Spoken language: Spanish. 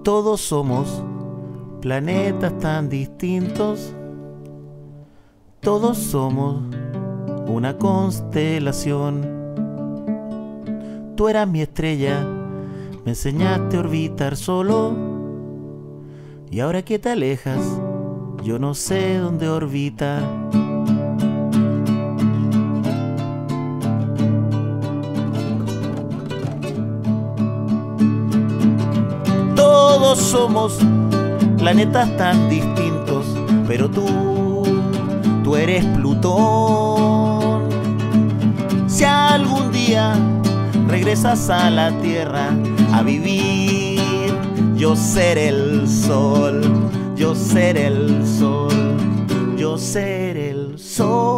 Todos somos planetas tan distintos. Todos somos una constelación. Tú eras mi estrella, me enseñaste a orbitar solo. Y ahora que te alejas, yo no sé dónde orbita. Todos somos planetas tan distintos, pero tú eres Plutón. Si algún día regresas a la Tierra a vivir, yo seré el sol, yo seré el sol, yo seré el sol.